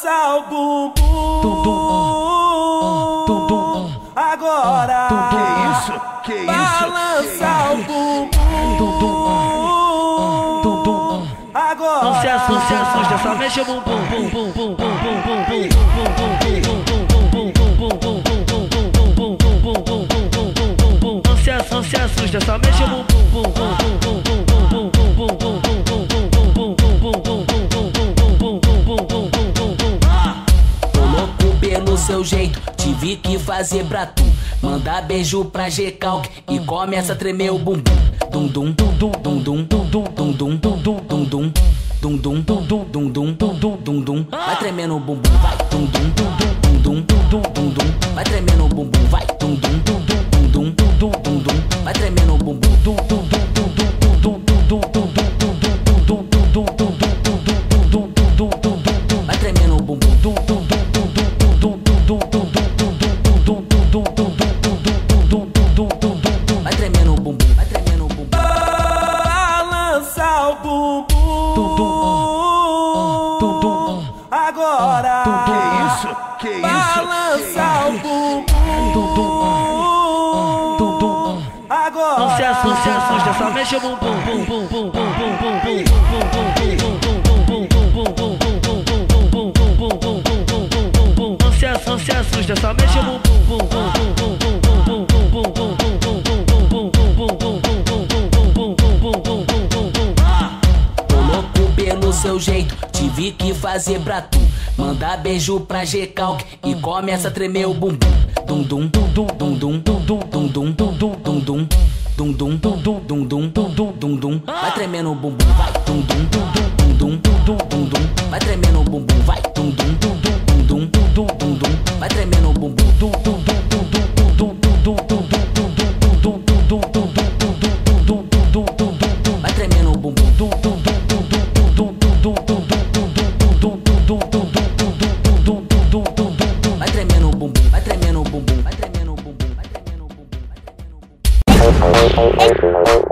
balança o bumbum. Agora Que isso? balança o bumbum. Agora não se assusta, só mexe o bumbum. Não se assusta, só mexe o bumbum. Tô louco pelo seu jeito, tive que fazer pra tu. Manda beijo pra G-Calc e começa a tremer o bumbum. Dum dum dum dum dum dum dum dum dum dum dum dum dum dum dum dum dum dum dum. Vai tremendo o bumbum, vai dum dum dum dum dum dum dum dum. Vai tremendo o bumbum, vai dum dum dum dum dum dum dum dum. Vai tremendo o bumbum, dum dum dum dum dum dum dum dum dum. Vai tremendo o bumbum, dum dum dum dum dum dum dum. Vai tremendo o bumbum, vai tremendo o bumbum. balança o bumbum. Agora Que isso? balança o bumbum. Agora Não se assusta, só mexe o bumbum. Não se assusta, só mexe o bumbum. Tô louco pelo seu jeito, tive que fazer pra tu. Manda beijo pra G-Calc e começa a tremer o bumbum. Dum dum dum dum dum dum dum dum dum dum dum dum. Dum dum dum dum dum dum dum dum. Vai tremendo o bumbum, vai dum dum dum dum dum dum dum. Vai tremendo o bumbum, vai dum dum dum dum dum dum. Vai tremendo o bumbum, dum dum dum dum dum dum dum. Vai tremendo o bumbum, dum dum dum dum dum dum. Vai tremendo o bumbum, vai tremendo o bumbum, vai tremendo o bumbum, vai tremendo o bumbum, vai tremendo o bumbum.